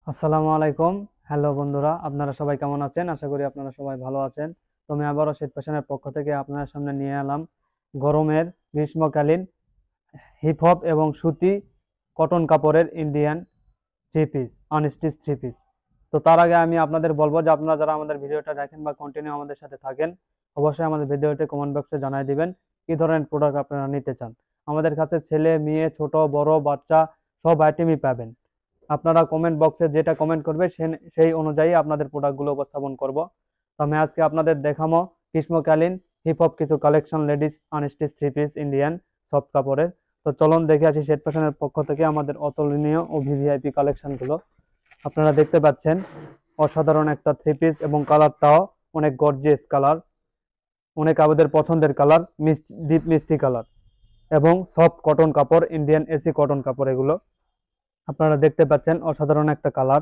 আসসালামু আলাইকুম। হ্যালো বন্ধুরা, আপনারা সবাই কেমন আছেন? আশা করি আপনারা সবাই ভালো আছেন। তো আমি আবারও শীত ফ্যাশনের পক্ষ থেকে আপনাদের সামনে নিয়ে এলাম গরমের গ্রীষ্মকালীন হিপ হপ এবং সুতি কটন কাপড়ের Indian three piece, unstitch three piece. তো তার আগে আমি আপনাদের বলবো যে আপনারা যারা আমাদের ভিডিওটা দেখেন বা কন্টিনিউ আমাদের সাথে থাকেন, অবশ্যই আমাদের ভিডিওটি কমেন্ট বক্সে জানাই দিবেন কি ধরনের প্রোডাক্ট আপনারা নিতে চান। আমাদের কাছে ছেলে মেয়ে ছোট বড় বাচ্চা সব আইটেমই পাবেন। আপনারা কমেন্ট বক্সে যেটা কমেন্ট করবে সেই অনুযায়ী আপনাদের প্রোডাক্টগুলো উপস্থাপন করব। তো আমি আজকে আপনাদের দেখাবো গ্রীষ্মকালীন হিপ হপ কিছু collection ladies unstitch three piece Indian soft কাপড়ের। তো চলুন দেখে আসি শেড ফ্যাশনের পক্ষ থেকে আমাদের অতুলনীয় ও ভিভিআইপি কালেকশনগুলো। আপনারা দেখতে পাচ্ছেন অসাধারণ একটা থ্রি পিস এবং কালারটাও অনেক গর্জিয়াস কালার, অনেক আমাদের পছন্দের কালার, ডিপ মিষ্টি কালার এবং সফট কটন কাপড়, ইন্ডিয়ান এসি কটন কাপড়। এগুলো আপনারা দেখতে পাচ্ছেন অসাধারণ একটা কালার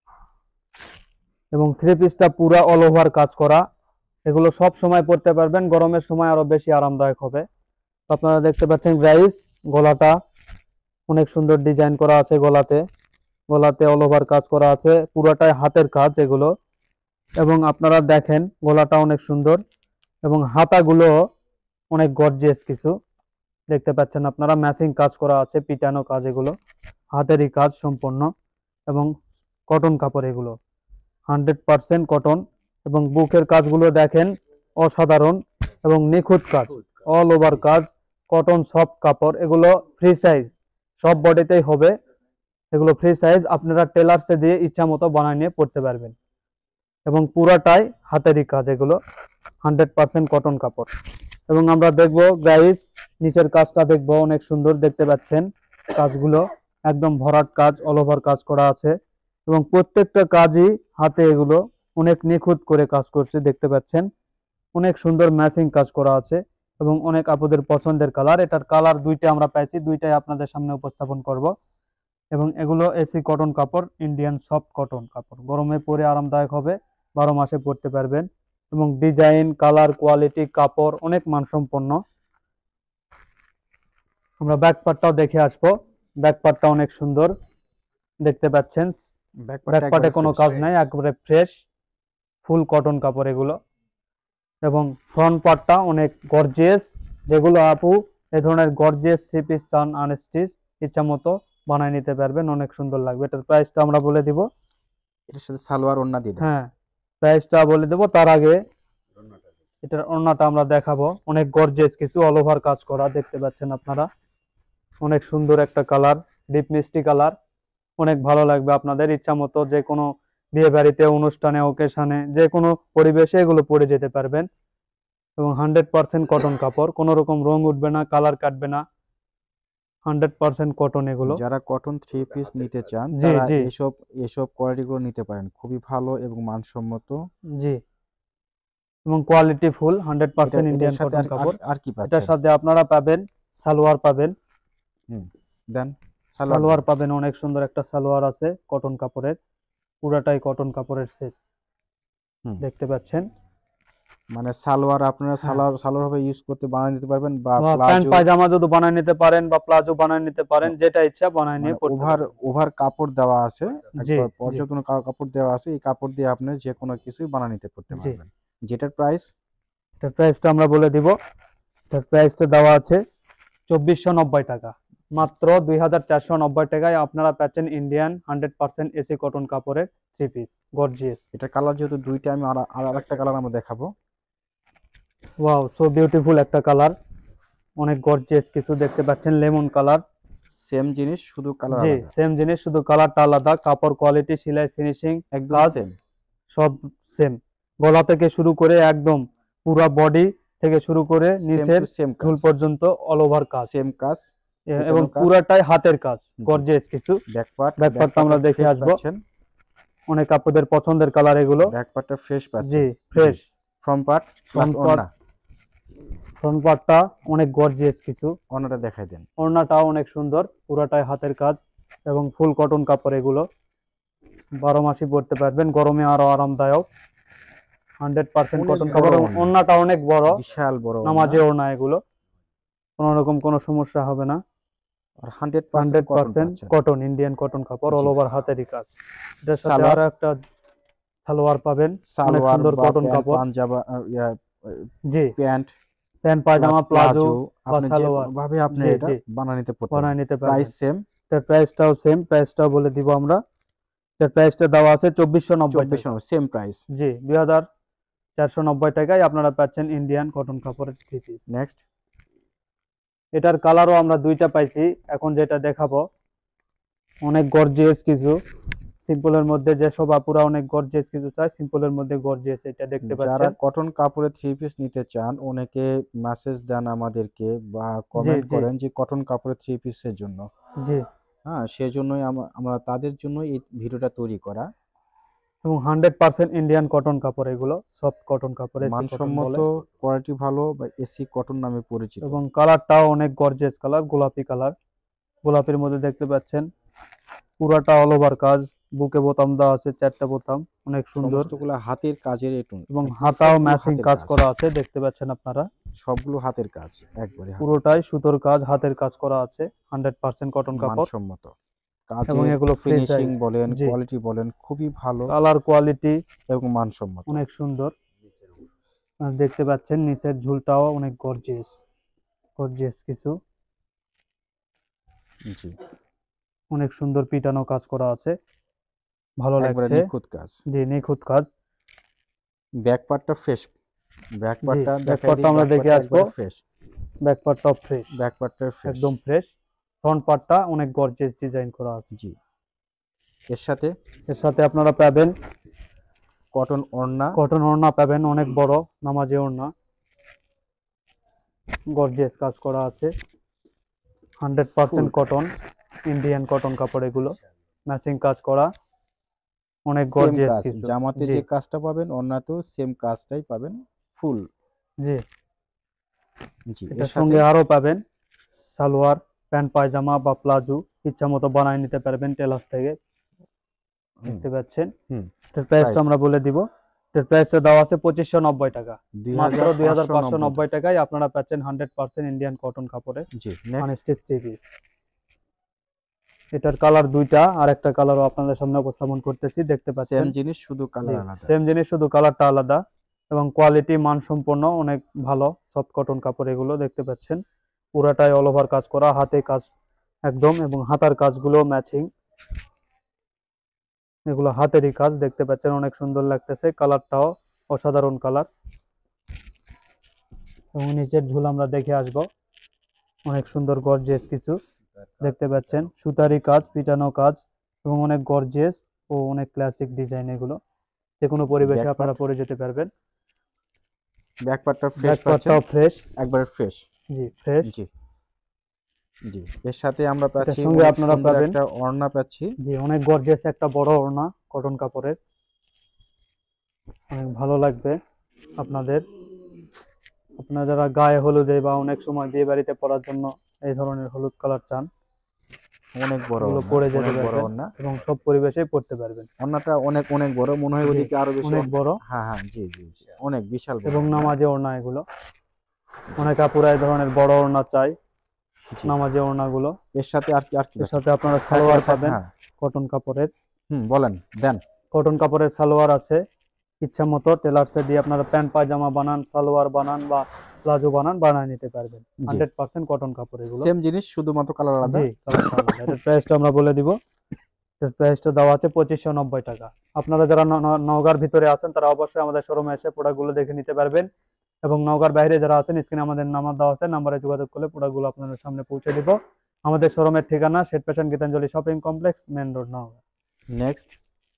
এবং থ্রি পিসটা পুরা অল ওভার কাজ করা। এগুলো সব সময় পরতে পারবেন, গরমের সময় আরো বেশি আরামদায়ক হবে। আপনারা দেখতে পাচ্ছেন গ্রাইস, গলাটা অনেক সুন্দর ডিজাইন করা আছে, গলাতে গলাতে অল ওভার কাজ করা আছে, পুরাটাই হাতের কাজ এগুলো। এবং আপনারা দেখেন গলাটা অনেক সুন্দর এবং হাতাগুলো অনেক গর্জিয়াস কিছু দেখতে পাচ্ছেন আপনারা, ম্যাচিং কাজ করা আছে, পিটানো কাজ, এগুলো হাতেরই কাজ সম্পূর্ণ এবং কটন কাপড় এগুলো 100% কটন। এবং বুকের কাজগুলো দেখেন অসাধারণ এবং নিখুঁত কাজ, অল ওভার কাজ, কটন সফট কাপড়। এগুলো ফ্রি সাইজ, সব বডিতেই হবে, এগুলো ফ্রি সাইজ, আপনারা টেলার্সে দিয়ে ইচ্ছা মতো বানিয়ে নিয়ে পড়তে পারবেন এবং পুরাটাই হাতেরই কাজ, এগুলো 100% কটন কাপড়। এবং আমরা দেখবো গাইস নিচের কাজটা দেখবো, অনেক সুন্দর দেখতে পাচ্ছেন কাজগুলো, একদম ভরাট কাজ, অল ওভার কাজ করা আছে এবং প্রত্যেকটা কাজই হাতে, এগুলো অনেক নিখুঁত করে কাজ করছে দেখতে পাচ্ছেন, অনেক সুন্দর ম্যাচিং কাজ করা আছে এবং অনেক আপুদের পছন্দের কালার। এটার কালার দুইটা আমরা পাইছি, দুইটাই আপনাদের সামনে উপস্থাপন করব। এবং এগুলো এসি কটন কাপড়, ইন্ডিয়ান সফট কটন কাপড়, গরমে পরে আরামদায়ক হবে, 12 মাসে পরতে পারবেন এবং ডিজাইন কালার কোয়ালিটি কাপড় অনেক মানসম্পন্ন। আমরা ব্যাক পার্টটাও দেখে আসবো, ব্যাক পার্টটা অনেক সুন্দর দেখতে পাচ্ছেন, ব্যাক পার্টে কোনো কাজ নাই, একবারে ফ্রেশ ফুল কটন কাপড় এগুলো। এবং ফ্রন্ট পার্টটা অনেক গর্জিয়াস, যেগুলো আপু এই ধরনের গর্জিয়াস থ্রি পিস চান আনস্টিচ, ইচ্ছা মতো বানায় নিতে পারবেন, অনেক সুন্দর লাগবে। এটার প্রাইসটা আমরা বলে দিব, এটার সাথে সালোয়ার ওড়না দিয়ে দেন। হ্যাঁ প্রাইসটা বলে দেব, তার আগে এটার ওড়নাটা আমরা দেখাবো, অনেক গর্জিয়াস কিছু অল ওভার কাজ করা দেখতে পাচ্ছেন আপনারা, অনেক সুন্দর একটা কালার, ডিপ মিষ্টি কালার, অনেক ভালো লাগবে আপনাদের ইচ্ছা মতো যে কোনো বিয়ে বাড়িতে, অনুষ্ঠানে, ওকেশনে, যে কোনো পরিবেশে এগুলো পরে যেতে পারবেন এবং 100% কটন কাপড়, কোনো রকম রং উঠবে না, কালার কাটবে না, 100% কটন এগুলো। যারা কটন থ্রি পিস নিতে চান জি তারা জি এসব এসব কোয়ালিটিগুলো নিতে পারেন, খুবই ভালো এবং মানসম্মত। জি এবং কোয়ালিটি ফুল, এটা 100% এটার ইন্ডিয়ান সাথে কটন আর আর কাপড়। আর কি এটার পাচ্ছেন? সাথে আপনারা পাবেন সালোয়ার পাবেন, হুম, দেন সালোয়ার দেন। সালোয়ার পাবেন, অনেক সুন্দর একটা সালোয়ার আছে কটন কাপড়ের, পুরাটাই কটন কাপড়ের সেট হুম, দেখতে পাচ্ছেন। মানে সালোয়ার আপনারা হ্যাঁ, সালোয়ার সালোয়ার ভাবে ইউজ করতে বানিয়ে দিতে পারবেন, বা বা প্যান্ট প্লাজো, পায়জামা যদি বানায় নিতে পারেন বা প্লাজো বানায় নিতে পারেন, যেটা ইচ্ছা বানায় মানে নিয়ে পড়তে ওভার পারবেন। ওভার কাপড় দেওয়া আছে, জি একবার জি পর্যাপ্ত কাপড় দেওয়া আছে, এই কাপড় দিয়ে আপনি যে কোনো কিছুই বানিয়ে নিতে করতে জি পারবেন। যেটার প্রাইস এটার প্রাইসটা আমরা বলে দিব, এটার প্রাইসটা দেওয়া আছে 2490 টাকা, মাত্র 2490 টাকায় আপনারা পাচ্ছেন ইন্ডিয়ান 100% এসি কটন কাপড়ের থ্রি পিস গর্জিয়াস। এটা কালার যেহেতু দুইটা, আমি আর একটা কালার আমরা দেখাবো। ওয়াও, সো বিউটিফুল একটা কালার, অনেক গর্জিয়াস কিছু দেখতে পাচ্ছেন, লেমন কালার। সেম জিনিস, শুধু কালার জি আলাদা। সেম জিনিস, শুধু কালারটা আলাদা, কাপড় কোয়ালিটি, সেলাই, ফিনিশিং, একদম কাজ সেম। সব সেম। গলা থেকে শুরু করে একদম পুরা বডি থেকে শুরু করে সেম নিচের টু সেম ঝুল কাজ। পর্যন্ত অল ওভার কাজ সেম কাজ, এবং পিটানো কাজ। পুরাটাই হাতের কাজ, জি। গর্জিয়াস কিছু। ব্যাক পার্ট, ব্যাক ব্যাকপার্টটা আমরা পার্টটা দেখে ফ্রেশ আসবো, পাচ্ছেন। অনেক আপুদের পছন্দের কালার এগুলো। ব্যাক পার্টটা ফ্রেশ জি পাচ্ছেন। জি। Fresh. Front part plus front part, ওড়না। ফ্রন্ট পার্টটা অনেক গর্জিয়াস কিছু, ওড়নাটা দেখাই দেন। ওড়নাটাও অনেক সুন্দর, পুরাটাই হাতের কাজ এবং ফুল কটন কাপড় এগুলো, 12 মাসই পরতে পারবেন, গরমে আরো আরামদায়ক, 100% অনেক কটন বড় কাপড় এবং ওড়না, ওড়নাটা অনেক বড়, বিশাল বড় ওড়না। নামাজি ওড়না এগুলো, কোনো রকম কোনো সমস্যা হবে না। আর 100% কটন 100% পাচ্ছেন। কটন, ইন্ডিয়ান কটন কাপড়, জি। অল ওভার হাতেরই কাজ। এটার সাথে সালোয়ার, আরো একটা সালোয়ার পাবেন, অনেক সালোয়ার সুন্দর বা কটন প্যান্ট কাপড়। পাঞ্জাবা জি, প্যান্ট প্যান্ট প্লাস পায়জামা প্লাজো প্লাজো, বা আপনি যে সালোয়ার। কোনোভাবে আপনি জি এটা জি, বানিয়ে নিতে পারতে বানায় পারেন। নিতে প্রাইস পারবেন। সেম, তার প্রাইসটাও সেম, প্রাইসটাও বলে দিব আমরা। তার প্রাইসটা দেওয়া আছে 2490 টাকা। 2400 সেম প্রাইস। জি, 2490 টাকায় আপনারা পাচ্ছেন ইন্ডিয়ান কটন কাপড়ের থ্রি পিস। নেক্সট, এটার কালারও আমরা দুইটা পাইছি, এখন যেটা দেখাবো অনেক গর্জিয়াস কিছু, সিম্পলের মধ্যে যেসব আপুরা অনেক গর্জিয়াস কিছু চায়, সিম্পলের মধ্যে গর্জিয়াস এটা দেখতে যারা পাচ্ছেন। কটন কাপড়ের থ্রি পিস নিতে চান, অনেকে মেসেজ দেন আমাদেরকে বা জি কমেন্ট জি করেন যে কটন কাপড়ের থ্রি পিসের জন্য। জি, হ্যাঁ, সেজন্যই আমরা তাদের জন্য এই ভিডিওটা তৈরি করা। এবং 100% ইন্ডিয়ান কটন কাপড়, এগুলো সফট কটন কাপড়, এসি কটন মানসম্মত, বলে। কোয়ালিটি ভালো বা এসি কটন নামে পরিচিত। এবং কালারটাও অনেক গর্জিয়াস কালার, গোলাপি কালার। গোলাপির মধ্যে দেখতে পাচ্ছেন পুরাটা অল ওভার কাজ, বুকে বোতাম দেওয়া আছে 4টা বোতাম, অনেক সুন্দর। সমস্তগুলো হাতের কাজের এবং একদম হাতাও সবগুলো ম্যাচিং হাতের কাজ কাজ। করা আছে, দেখতে পাচ্ছেন আপনারা। সবগুলো হাতের কাজ, একবারে হাতের পুরোটাই কাজ। সুতোর কাজ, হাতের কাজ করা আছে, 100% কটন কাপড়। মানসম্মত এবং কাজের এগুলো ফ্রি ফিনিশিং সাইজ। বলেন, জি, কোয়ালিটি বলেন, খুবই ভালো কালার কোয়ালিটি এবং মানসম্মত। অনেক সুন্দর। দেখতে পাচ্ছেন নিচের ঝুলটাও অনেক গর্জিয়াস, গর্জিয়াস কিছু, জি, অনেক সুন্দর পিটানো কাজ করা আছে, ভালো একবারে লাগছে। নিখুঁত কাজ। জি, নিখুঁত কাজ। ব্যাক পার্টটা ফ্রেশ, ব্যাক জি, পার্টটা ব্যাক দেখাই পার্টটা দিই, আমরা ব্যাক দেখে পার্টটা আসবো। একবারে ফ্রেশ। ব্যাক পার্টটাও ফ্রেশ, ব্যাক পার্টটা ফ্রেশ। একদম ফ্রেশ। ফ্রন্ট পার্টটা অনেক গর্জিয়াস ডিজাইন করা আছে। জি, এর সাথে এর সাথে আপনারা পাবেন কটন ওড়না। কটন ওড়না পাবেন, অনেক বড় নামাজি ওড়না, গর্জিয়াস কাজ করা আছে, ফুল 100% কাজ, কটন, ইন্ডিয়ান কটন কাপড়, এগুলো ম্যাচিং কাজ করা, অনেক সেম গর্জিয়াস কাজ। কিছু। জামাতে জি যে কাজটা পাবেন ওড়নাতেও সেম কাজটাই পাবেন, ফুল। জি, জি, এর এটার সাথে সঙ্গে আরো পাবেন সালোয়ার, প্যান্ট পায়জামা বা প্লাজো, ইচ্ছা মতো বানায় নিতে পারবেন টেলার্স থেকে, হুম দেখতে পাচ্ছেন। হুম এটার প্রাইসটা প্রাইস আমরা বলে দিব। এটার প্রাইসটা দেওয়া আছে 2590 টাকা। মাত্র 2590 টাকা। 2590 টাকায় আপনারা পাচ্ছেন 100% ইন্ডিয়ান কটন কাপড়ের জি, নেক্সট। Unstitch three piece. এটার কালার দুইটা, আর একটা কালারও আপনাদের সামনে উপস্থাপন করতেছি, দেখতে সেম পাচ্ছেন। জিনিস, শুধু জি, কালার আলাদা। সেম জিনিস, শুধু কালারটা আলাদা। এবং কোয়ালিটি মানসম্পন্ন, অনেক ভালো সফট কটন কাপড়, এগুলো দেখতে পাচ্ছেন। পুরাটাই অল ওভার কাজ করা, হাতে কাজ একদম, এবং হাতার কাজগুলো ম্যাচিং, এগুলো হাতেরই কাজ, দেখতে পাচ্ছেন অনেক সুন্দর লাগতেছে, কালারটাও অসাধারণ কালার। এবং নিচের ঝুল আমরা দেখে আসবো, অনেক সুন্দর গর্জিয়াস কিছু, দেখতে পাচ্ছেন সুতারি কাজ, পিটানো কাজ, এবং অনেক গর্জিয়াস ও অনেক ক্লাসিক ডিজাইন, এগুলো যে কোনো পরিবেশে ব্যাক আপনারা পার্ট, পরে যেতে পারবেন। ব্যাক পার্টটা ফ্রেশ ব্যাক পাচ্ছেন, পার্টটাও ফ্রেশ। একবারে ফ্রেশ। জি, ফ্রেশ। জি জি, এর সাথে আমরা এটার পাচ্ছি সঙ্গে অনেক আপনারা সুন্দর পাবেন, একটা ওড়না পাচ্ছি। জি, অনেক গর্জিয়াস একটা বড় ওড়না কটন কাপড়ের, অনেক ভালো লাগবে আপনাদের। আপনারা যারা গায়ে হলুদে বা অনেক সময় বিয়ে বাড়িতে পরার জন্য এই ধরনের হলুদ কালার চান, অনেক বড় এগুলো ওড়না, পরে যেতে অনেক বড় পারবেন ওড়না। এবং সব পরিবেশেই পরতে পারবেন। ওড়নাটা অনেক অনেক বড়, মনে হয় জি, ওদিকে আরো বেশি অনেক বড়, হ্যাঁ হ্যাঁ, জি জি জি, অনেক বিশাল বড় এবং ওড়না। নামাজি ওড়না এগুলো, অনেক আপুরা এই ধরনের বড় ওড়না চাই, জি, নামাজি ওড়নাগুলো। এর সাথে আর কি এর আছে? সাথে আপনারা হ্যাঁ সালোয়ার পাবেন হ্যাঁ, কটন কাপড়ের, বলেন, দেন। কটন কাপড়ের সালোয়ার আছে, ইচ্ছা মতো টেলার্সে দিয়ে আপনারা প্যান্ট পায়জামা বানান, সালোয়ার বানান বা প্লাজো বানান, বানায় নিতে পারবেন। জি, 100% কটন কাপড় এগুলো। সেম জিনিস, শুধুমাত্র কালার আলাদা। জি, কালারটা আলাদা। এটার প্রাইসটা আমরা বলে দিব। এটার প্রাইসটা দেওয়া আছে 2590 টাকা। আপনারা যারা নওগাঁর ভিতরে আছেন তারা অবশ্যই আমাদের শোরুমে এসে প্রোডাক্টগুলো দেখে নিতে পারবেন। এবং নওগাঁর বাইরে যারা আছেন, স্ক্রিনে আমাদের নাম্বার দেওয়া আছে, নাম্বারে যোগাযোগ করলে প্রোডাক্টগুলো আপনাদের সামনে পৌঁছে দিব। আমাদের শোরুমের ঠিকানা Sheth fashion Gitanjali shopping complex, main road, Naogaon. Next,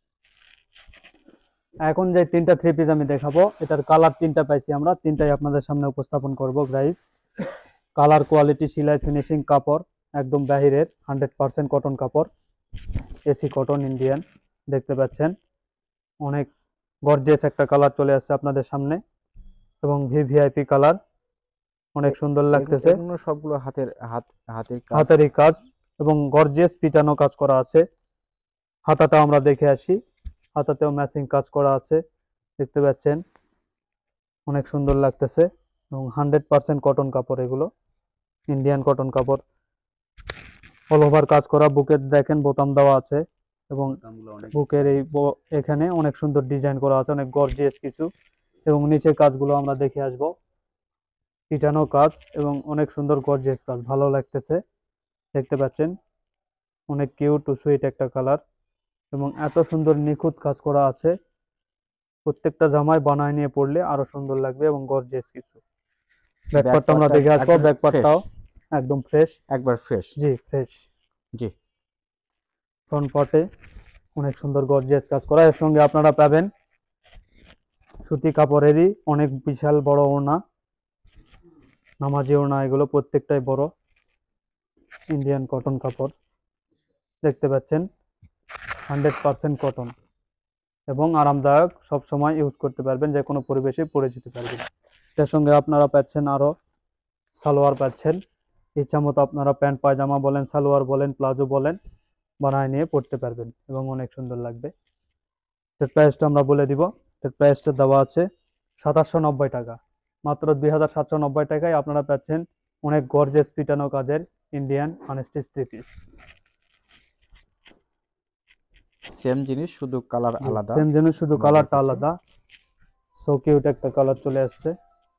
এখন যে তিনটা থ্রি পিস আমি দেখাবো, এটার কালার তিনটা পাইছি আমরা, তিনটাই আপনাদের সামনে উপস্থাপন করব গাইস। কালার কোয়ালিটি, সেলাই, ফিনিশিং, কাপড় একদম বাহিরের 100% কটন কাপড়, এসি কটন ইন্ডিয়ান, দেখতে পাচ্ছেন অনেক গর্জিয়াস একটা কালার চলে আসছে আপনাদের সামনে, এবং ভিভিআইপি কালার, অনেক সুন্দর লাগতেছে, এগুলো সবগুলো হাতের কাজ। হাতেরই কাজ, এবং গর্জিয়াস পিটানো কাজ করা আছে। হাতাটা আমরা দেখে আসি, হাতাতেও ম্যাচিং কাজ করা আছে, দেখতে পাচ্ছেন অনেক সুন্দর লাগতেছে, এবং 100% কটন কাপড়, এগুলো ইন্ডিয়ান কটন কাপড়। অল ওভার কাজ করা, বুকের দেখেন বোতাম দেওয়া আছে এবং বুকের এখানে অনেক সুন্দর ডিজাইন করা আছে, অনেক গর্জিয়াস কিছু। এবং নিচের কাজগুলো আমরা দেখে আসব, পিটানো কাজ এবং অনেক সুন্দর গর্জিয়াস কাজ, ভালো লাগতেছে। দেখতে পাচ্ছেন অনেক কিউট ও সুইট একটা কালার এবং এত সুন্দর নিখুঁত কাজ করা আছে। প্রত্যেকটা জামায় বানায় নিয়ে পড়লে আরো সুন্দর লাগবে এবং গর্জিয়াস কিছু। ব্যাকপার্টটা আমরা দেখে আসবো, একবার ফ্রেশ, ব্যাকপার্টটাও একদম ফ্রেশ। একবার ফ্রেশ। জি ফ্রেশ। জি, ফ্রন্ট পার্টে অনেক সুন্দর গর্জিয়াস কাজ করা, এর সঙ্গে আপনারা পাবেন সুতি কাপড়েরই অনেক বিশাল বড় ওড়না, নামাজি ওড়না, এগুলো প্রত্যেকটাই বড় ইন্ডিয়ান কটন কাপড়। দেখতে পাচ্ছেন 100% কটন এবং আরামদায়ক, সব সময় ইউজ করতে পারবেন, যে কোনো পরিবেশে পরে যেতে পারবেন। এর সঙ্গে আপনারা পাচ্ছেন আরো সালোয়ার পাচ্ছেন, ইচ্ছা মতো আপনারা প্যান্ট পায়জামা বলেন, সালোয়ার বলেন, প্লাজো বলেন, বানায় নিয়ে পড়তে পারবেন এবং অনেক সুন্দর লাগবে। এর প্রাইসটা আমরা বলে দিব। এর প্রাইসটা দেওয়া আছে 2790 টাকা। মাত্র 2790 টাকায় আপনারা পাচ্ছেন অনেক গর্জিয়াস পিটানো কাজের Indian unstitch three piece. Same জিনিস, শুধু কালার আলাদা। সেম জিনিস, শুধু আমরা কালারটা দেখেছি। আলাদা। সো কিউট একটা কালার চলে আসছে,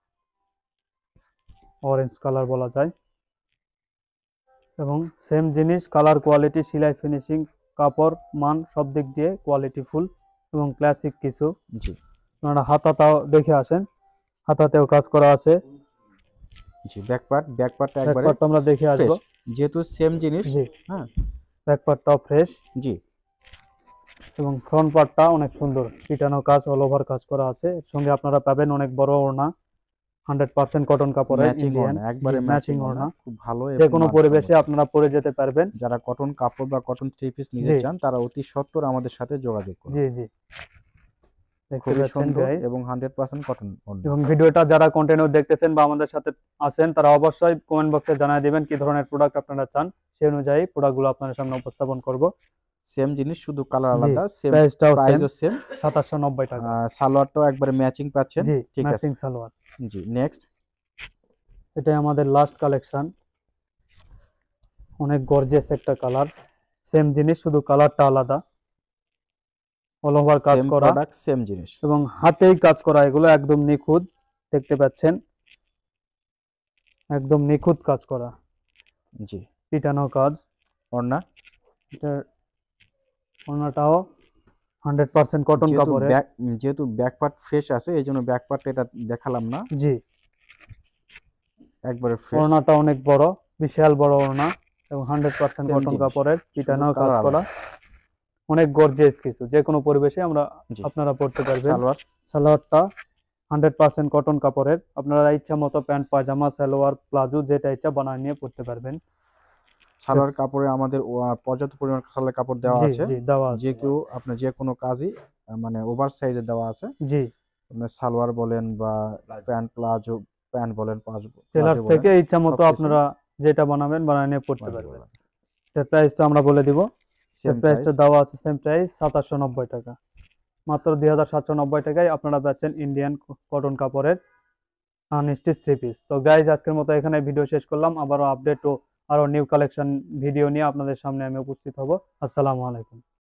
অরেঞ্জ কালার বলা যায়। এবং সেম জিনিস, কালার, কোয়ালিটি, সেলাই, ফিনিশিং, কাপড়, মান সব দিক দিয়ে কোয়ালিটি ফুল এবং ক্লাসিক কিছু। জি, আপনারা হাতাটাও দেখে আসেন, হাতাতেও কাজ করা আছে। জি, ব্যাকপার্টটা একবারে ব্যাকপার্টটা আমরা দেখে ফ্রেশ, আসবো। যেহেতু সেম জিনিস। জি, হ্যাঁ, ব্যাকপার্টটাও ফ্রেশ জি, এবং ফ্রন্ট পার্টটা অনেক সুন্দর পিটানো কাজ, অল ওভার কাজ করা আছে। এর সঙ্গে আপনারা পাবেন অনেক বড় ওড়না, 100% কটন কাপড়ের ম্যাচিং ইন্ডিয়ান, ওড়না, একবারে ম্যাচিং ম্যাচিং ওড়না, ওড়না। খুব ভালো যে এবং কোনো পরিবেশে মানসম্মত। আপনারা পরে যেতে পারবেন। যারা কটন কাপড় বা কটন থ্রি পিস নিতে জি চান তারা অতি সত্বর আমাদের সাথে যোগাযোগ করুন। জি জি, দেখতে খুবই পাচ্ছেন সুন্দর গাইস। এবং 100% কটন ওড়না। এবং ভিডিওটা যারা কন্টিনিউ দেখতেছেন বা আমাদের সাথে আছেন, তারা অবশ্যই কমেন্ট বক্সে জানিয়ে দিবেন কি ধরনের প্রোডাক্ট আপনারা চান, সেই অনুযায়ী প্রোডাক্টগুলো আপনাদের সামনে উপস্থাপন করব। সেম জিনিস, শুধু কালার জি, আলাদা, সেম প্রাইসটাও সেম, প্রাইসও সেম। 2790 টাকা। সালোয়ারটাও একবারে ম্যাচিং পাচ্ছেন। জি, ঠিক আছে, ম্যাচিং সালোয়ার। জি, নেক্সট। এটাই আমাদের লাস্ট কালেকশন, অনেক গর্জিয়াস একটা কালার। সেম জিনিস, শুধু কালারটা আলাদা, অল ওভার কাজ সেম করা প্রোডাক্ট, সেম জিনিস। এবং হাতেই কাজ করা, এগুলো একদম নিখুঁত। দেখতে পাচ্ছেন একদম নিখুঁত কাজ করা, জি, পিটানো কাজ। ওড়না, এটার ওড়নাটাও 100% কটন কাপড়ের। যেহেতু ব্যাক পার্ট ফ্রেশ আছে এই জন্য ব্যাক পার্টটা এটা দেখালাম না, জি, একবারে ফ্রেশ। ওড়নাটা অনেক বড়, বিশাল বড় ওড়না এবং 100% সেম কটন জিনিস, কাপড়ের, শুধু পিটানো কাজ কালার করা, আলাদা। অনেক গর্জিয়াস কিছু, যে কোনো পরিবেশে আমরা জি, আপনারা পড়তে পারবেন। সালোয়ার, সালোয়ারটা 100% কটন কাপড়ের, আপনারা ইচ্ছা মতো প্যান্ট পায়জামা, সালোয়ার, প্লাজো যেটা ইচ্ছা বানিয়ে নিয়ে পড়তে পারবেন। সালোয়ার কাপড়ে আমাদের পর্যাপ্ত পরিমাণ সালোয়ার কাপড় দেওয়া জি আছে। জি, দেওয়া যে আছে। কেউ আপনার যে কোনো কাজই মানে ওভার সাইজে দেওয়া আছে। জি, আপনার সালোয়ার বলেন বা প্লাজো, প্যান্ট বলেন, টেলার্স প্লাজো বলেন, থেকে ইচ্ছা মতো সবকিছু আপনারা যেটা বানাবেন বানিয়ে নিয়ে পড়তে বানাতে পারবেন। পারবেন। এর প্রাইসটা আমরা বলে দিব। এর সেম প্রাইস। প্রাইসটা দেওয়া আছে, সেম প্রাইস 2790 টাকা। মাত্র 2790 টাকায় আপনারা পাচ্ছেন ইন্ডিয়ান কটন কাপড়ের আনস্টিচ থ্রি পিস। তো গাইজ, আজকের মতো এখানে ভিডিও শেষ করলাম। আবারও আপডেট ও আরো নিউ কালেকশন ভিডিও নিয়ে আপনাদের সামনে আমি উপস্থিত হব। আসসালামু আলাইকুম।